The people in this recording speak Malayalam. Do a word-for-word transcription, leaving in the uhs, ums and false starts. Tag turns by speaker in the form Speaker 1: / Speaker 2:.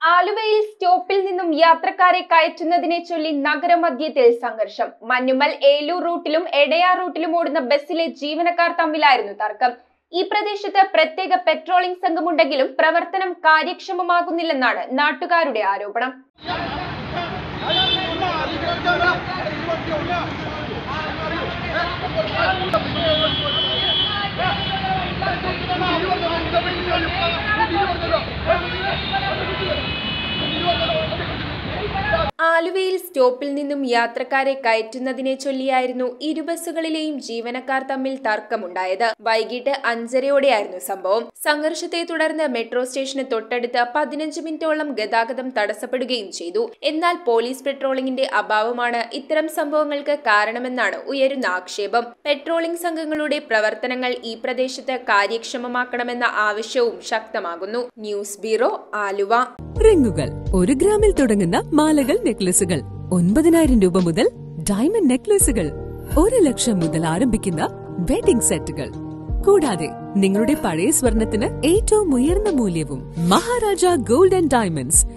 Speaker 1: ആലുവയിൽ സ്റ്റോപ്പിൽ നിന്നും യാത്രക്കാരെ കയറ്റുന്നതിനെ ചൊല്ലി നഗരമധ്യത്തിൽ സംഘർഷം. മഞ്ഞുമൽ ഏലൂർ റൂട്ടിലും എടയാർ റൂട്ടിലും ഓടുന്ന ബസ്സിലെ ജീവനക്കാർ തമ്മിലായിരുന്നു തർക്കം. ഈ പ്രദേശത്ത് പ്രത്യേക പെട്രോളിംഗ് സംഘമുണ്ടെങ്കിലും പ്രവർത്തനം കാര്യക്ഷമമാകുന്നില്ലെന്നാണ് നാട്ടുകാരുടെ ആരോപണം. ആലുവയിൽ സ്റ്റോപ്പിൽ നിന്നും യാത്രക്കാരെ കയറ്റുന്നതിനെ ചൊല്ലിയായിരുന്നു ഇരു ബസ്സുകളിലെയും ജീവനക്കാർ തമ്മിൽ തർക്കമുണ്ടായത്. വൈകിട്ട് അഞ്ചരയോടെയായിരുന്നു സംഭവം. സംഘർഷത്തെ തുടർന്ന് മെട്രോ സ്റ്റേഷന് തൊട്ടടുത്ത് പതിനഞ്ച് മിനിറ്റോളം ഗതാഗതം തടസ്സപ്പെടുകയും ചെയ്തു. എന്നാൽ പോലീസ് പെട്രോളിംഗിന്റെ അഭാവമാണ് ഇത്തരം സംഭവങ്ങൾക്ക് കാരണമെന്നാണ് ഉയരുന്ന ആക്ഷേപം. പെട്രോളിംഗ് സംഘങ്ങളുടെ പ്രവർത്തനങ്ങൾ ഈ പ്രദേശത്ത് കാര്യക്ഷമമാക്കണമെന്ന ആവശ്യവും ശക്തമാകുന്നു. News bureau, Aluva.
Speaker 2: റിങ്ങുകൾ ഒരു ഗ്രാമിൽ തുടങ്ങുന്ന മാലകൾ, നെക്ലസുകൾ ഒൻപതിനായിരം രൂപ മുതൽ ഡയമണ്ട് നെക്ലസുകൾ, ഒരു ലക്ഷം മുതൽ ആരംഭിക്കുന്ന വെഡിംഗ് സെറ്റുകൾ, കൂടാതെ നിങ്ങളുടെ പഴയ സ്വർണത്തിന് ഏറ്റവും ഉയർന്ന മൂല്യവും. Maharaja gold and diamonds.